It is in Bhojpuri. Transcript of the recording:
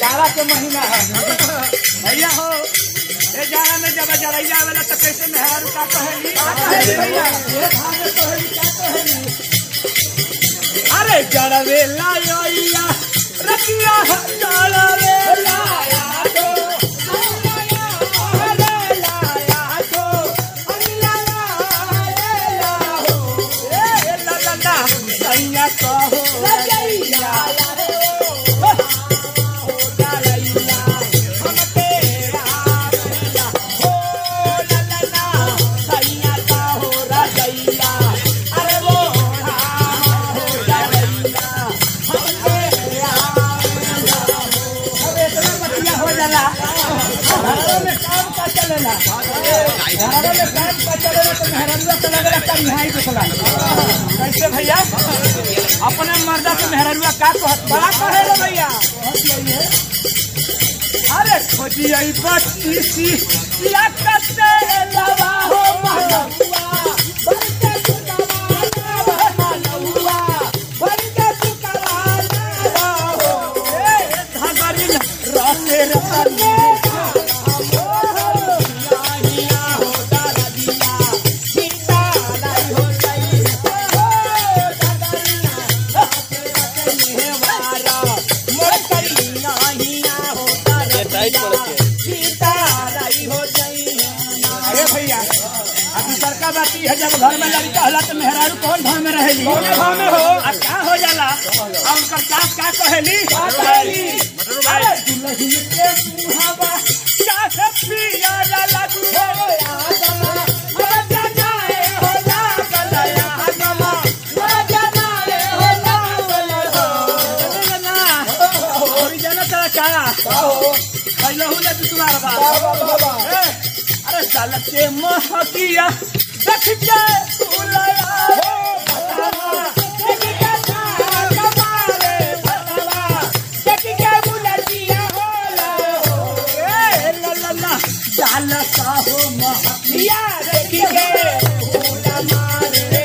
जाड़ा के महीना है भैया हो। ये जाड़ा में जब जरैया वाला तो कैसे मेहरारू का कहेली भैया ये भागे कहेली क्या कहेली। अरे जड़वे लाया रतिया जड़वे लाया तो कहो कैसे भैया अपने मर्दा के मेहरुआ का बड़ा कहे रे भैया। अरे खोजिए बत्तीसी या कते लवा हो महलुआ बनके महलुआ बनके सुकराना हो ए धगरी रसे रसे बाती है जब घर में लड़का होला तो मेहरारू कौन भाव में रहेली कौन भाव में हो और क्या हो जाला और उनका सास क्या कहेली अरे दुल्हन के मुहावा क्या से पिया जाला दुहे आदमा राजा जाए हो जा गलया आदमा राजा जाए हो जा गलया और जनता का हो पहले हुने तुम्हारा बाबा अरे साल के महकिया देख के बुलाया हो बतावा देख के कमारे बतावा देख के बुलाजिया होला हो ए ललला जाल सा हो महकिया देख के बुला मारे